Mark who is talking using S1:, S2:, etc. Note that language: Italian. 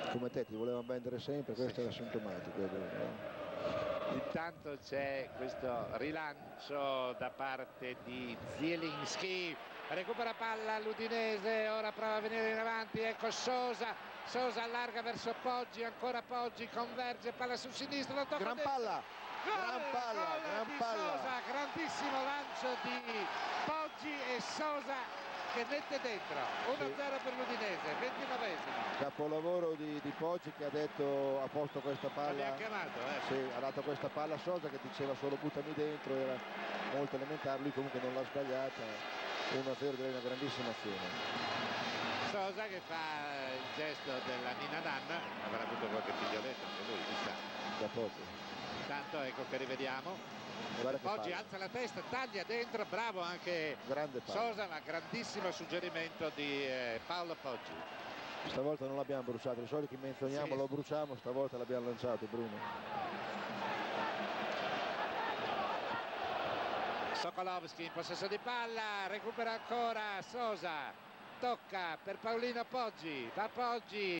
S1: Come te ti volevano vendere sempre, questo era sintomatico.
S2: Intanto c'è questo rilancio da parte di Zielinski, recupera palla l'Udinese, ora prova a venire in avanti, ecco Sosa allarga verso Poggi, ancora Poggi, converge, palla sul sinistro, lo tocca
S1: gran
S2: dentro.
S1: palla, gran palla.
S2: Sosa, grandissimo lancio di Poggi e Sosa che mette dentro 1-0 per l'Udinese, 29esimo.
S1: Capolavoro di Poggi, che ha posto questa palla.
S2: L'abbiamo chiamato,
S1: Sì, ha dato questa palla a Sosa, che diceva solo buttami dentro, era molto elementare, lui comunque non l'ha sbagliata. 1-0, direi una grandissima azione.
S2: Sosa che fa il gesto della Nina Dan, avrà avuto qualche figlioletto anche lui, chissà.
S1: Da poco.
S2: Intanto ecco che rivediamo. Poggi alza la testa, taglia dentro, bravo anche Sosa, ma grandissimo suggerimento di Paolo Poggi.
S1: Stavolta non l'abbiamo bruciato, di solito che menzioniamo lo bruciamo, stavolta l'abbiamo lanciato, Bruno.
S2: Sokolovski in possesso di palla, recupera ancora Sosa, tocca per Paolino Poggi, va Poggi.